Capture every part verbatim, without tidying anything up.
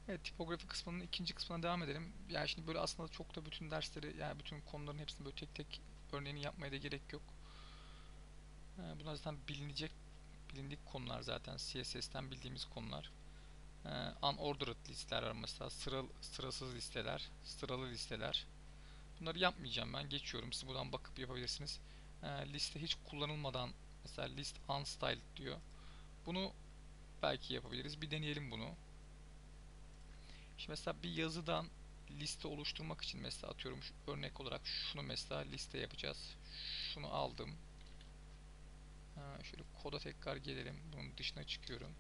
Evet, tipografi kısmının ikinci kısmına devam edelim. Yani şimdi böyle aslında çok da bütün dersleri, yani bütün konuların hepsini böyle tek tek örneğini yapmaya da gerek yok. Ee, bunlar zaten bilinecek, bilindik konular zaten. C S S'ten bildiğimiz konular. Ee, unordered listeler var mesela. Sıra, sırasız listeler, sıralı listeler. Bunları yapmayacağım ben. Geçiyorum. Siz buradan bakıp yapabilirsiniz. Ee, liste hiç kullanılmadan mesela list unstyled diyor. Bunu belki yapabiliriz. Bir deneyelim bunu. Şimdi mesela bir yazıdan liste oluşturmak için mesela atıyorum şu örnek olarak şunu mesela liste yapacağız. Şunu aldım. Ha, şöyle koda tekrar gelelim. Bunun dışına çıkıyorum.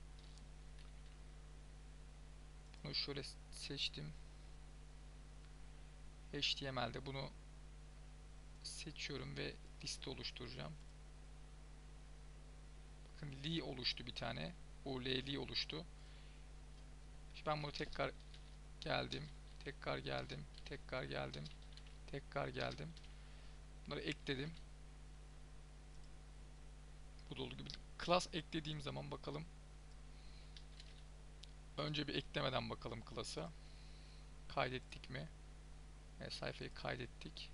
Bunu şöyle seçtim. H T M L'de bunu seçiyorum ve liste oluşturacağım. Bakın li oluştu bir tane. U L L oluştu. Şimdi ben bunu tekrar geldim. Tekrar geldim. Tekrar geldim. Tekrar geldim. Bunları ekledim. Bu dolu gibi. Class eklediğim zaman bakalım. Önce bir eklemeden bakalım class'a. Kaydettik mi? Evet, sayfayı kaydettik.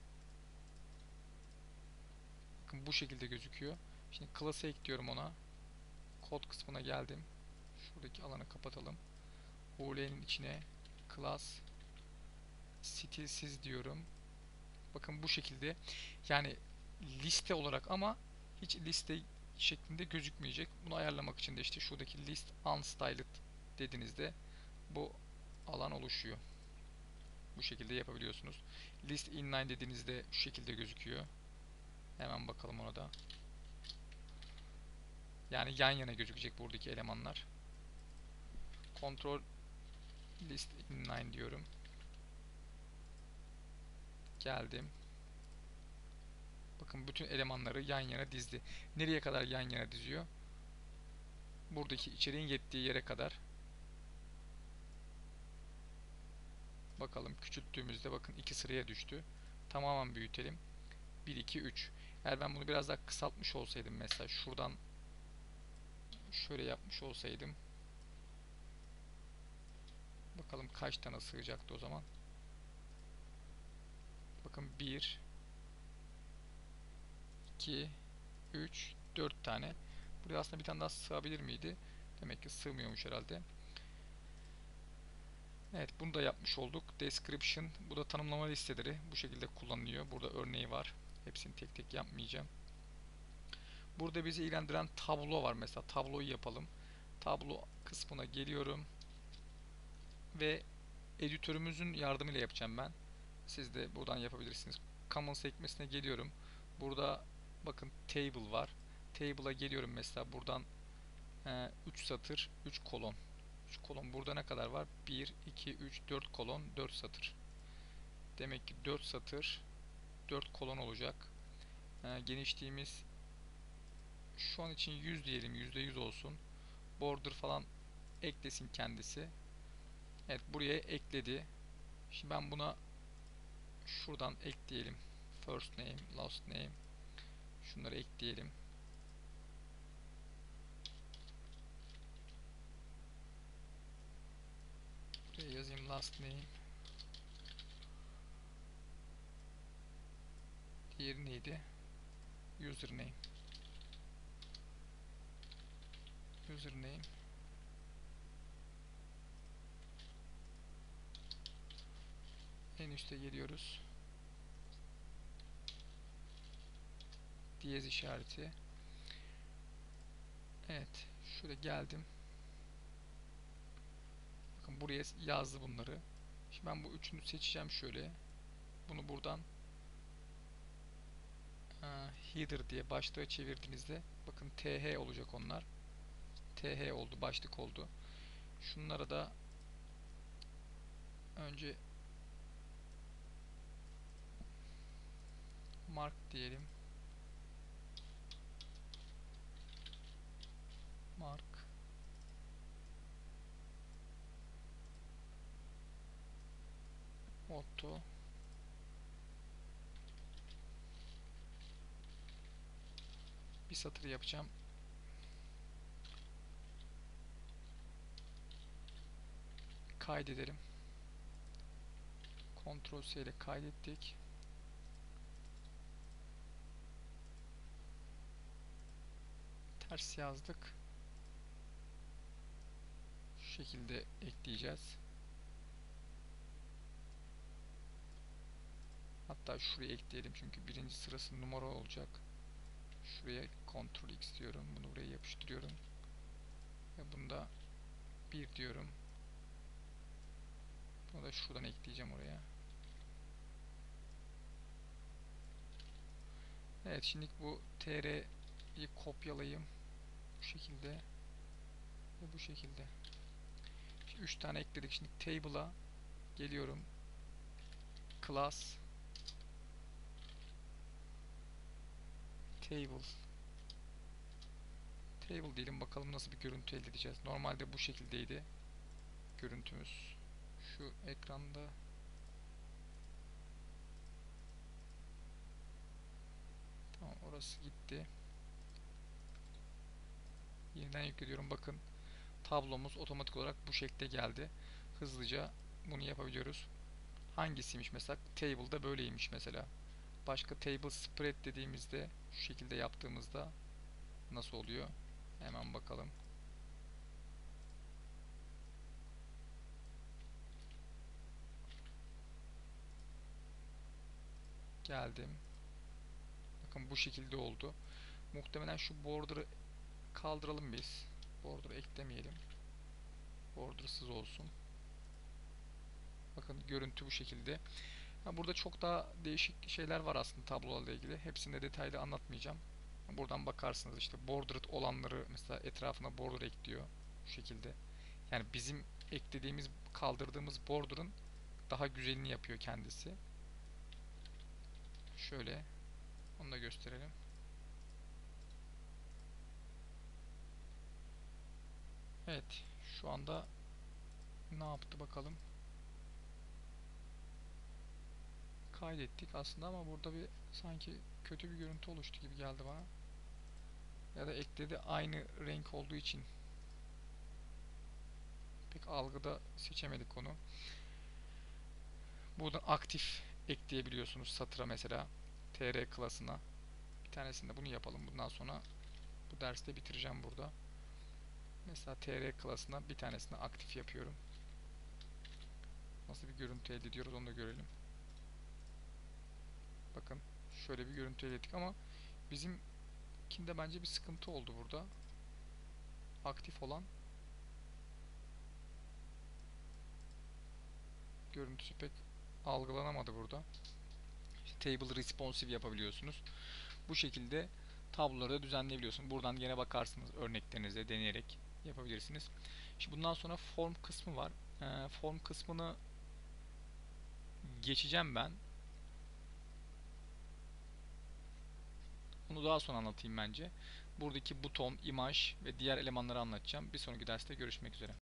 Bakın bu şekilde gözüküyor. Şimdi class'ı ekliyorum ona. Kod kısmına geldim. Şuradaki alanı kapatalım. U L L'nin içine class stilsiz diyorum. Bakın bu şekilde. Yani liste olarak ama hiç liste şeklinde gözükmeyecek. Bunu ayarlamak için de işte şuradaki list unstyled dediğinizde bu alan oluşuyor. Bu şekilde yapabiliyorsunuz. List inline dediğinizde şu şekilde gözüküyor. Hemen bakalım ona da. Yani yan yana gözükecek buradaki elemanlar. Control list inline diyorum. Geldim. Bakın bütün elemanları yan yana dizdi. Nereye kadar yan yana diziyor? Buradaki içeriğin yettiği yere kadar. Bakalım küçülttüğümüzde bakın iki sıraya düştü. Tamamen büyütelim. bir, iki, üç. Eğer ben bunu biraz daha kısaltmış olsaydım mesela şuradan şöyle yapmış olsaydım. Bakalım kaç tane sığacaktı o zaman. Bakın bir, iki, üç, dört tane. Buraya aslında bir tane daha sığabilir miydi? Demek ki sığmıyormuş herhalde. Evet, bunu da yapmış olduk. Description. Bu da tanımlama listeleri. Bu şekilde kullanılıyor. Burada örneği var. Hepsini tek tek yapmayacağım. Burada bizi ilgilendiren tablo var. Mesela tabloyu yapalım. Tablo kısmına geliyorum. Ve editörümüzün yardımıyla yapacağım ben. Siz de buradan yapabilirsiniz. Common sekmesine geliyorum. Burada bakın table var. Table'a geliyorum mesela buradan üç satır, üç kolon. üç kolon burada ne kadar var? bir, iki, üç, dört kolon, dört satır. Demek ki dört satır, dört kolon olacak. E, genişliğimiz şu an için yüz diyelim, yüzde yüz olsun. Border falan eklesin kendisi. Evet, buraya ekledi. Şimdi ben buna şuradan ekleyelim. First name, last name. Şunları ekleyelim. Buraya yazayım last name. Diğeri neydi? Username. Username. En üste geliyoruz. Diyez işareti. Evet. Şöyle geldim. Bakın buraya yazdı bunları. Şimdi ben bu üçünü seçeceğim şöyle. Bunu buradan e, header diye başlığa çevirdiğinizde bakın T H olacak onlar. T H oldu. Başlık oldu. Şunlara da önce mark diyelim. Mark. Motto. Bir satır yapacağım. kaydedelim. Ctrl C ile kaydettik. Ters yazdık. Şu şekilde ekleyeceğiz. Hatta şuraya ekleyelim çünkü birinci sırası numara olacak. Şuraya Ctrl X diyorum. Bunu buraya yapıştırıyorum. Ve bunda bir diyorum. Bunu da şuradan ekleyeceğim oraya. Evet, şimdi bu tr'yi kopyalayayım. Bu şekilde ve bu şekilde. üç tane ekledik. Şimdi table'a geliyorum. Class table table diyelim, bakalım nasıl bir görüntü elde edeceğiz. Normalde bu şekildeydi görüntümüz. Şu ekranda tamam, orası gitti. Yeniden yüklüyorum. Bakın tablomuz otomatik olarak bu şekilde geldi. Hızlıca bunu yapabiliyoruz. Hangisiymiş mesela? Table'da böyleymiş mesela. Başka table spread dediğimizde şu şekilde yaptığımızda nasıl oluyor? Hemen bakalım. Geldim. Bakın bu şekilde oldu. Muhtemelen şu border'ı kaldıralım biz. Border eklemeyelim. Border'sız olsun. Bakın görüntü bu şekilde. Ha, burada çok daha değişik şeyler var aslında tablolarla ilgili. Hepsini de detaylı anlatmayacağım. Buradan bakarsınız işte bordered olanları mesela etrafına border ekliyor. Şu şekilde. Yani bizim eklediğimiz, kaldırdığımız border'ın daha güzelini yapıyor kendisi. Şöyle onu da gösterelim. Evet, şu anda ne yaptı bakalım. Kaydettik aslında ama burada bir sanki kötü bir görüntü oluştu gibi geldi bana. Ya da ekledi, aynı renk olduğu için pek algıda seçemedik onu. Buradan aktif ekleyebiliyorsunuz satıra, mesela tr klasına. Bir tanesinde bunu yapalım. Bundan sonra bu derste bitireceğim burada. Mesela tr klasına bir tanesini aktif yapıyorum. Nasıl bir görüntü elde ediyoruz onu da görelim. Bakın şöyle bir görüntü elde ettik ama bizimkinde bence bir sıkıntı oldu burada. Aktif olan görüntüsü pek algılanamadı burada. İşte table responsive yapabiliyorsunuz. Bu şekilde tabloları düzenleyebiliyorsunuz. Buradan yine bakarsınız, örneklerinize deneyerek yapabilirsiniz. Şimdi bundan sonra form kısmı var. Ee, form kısmını geçeceğim ben. Onu daha sonra anlatayım bence. Buradaki buton, imaj ve diğer elemanları anlatacağım. Bir sonraki derste görüşmek üzere.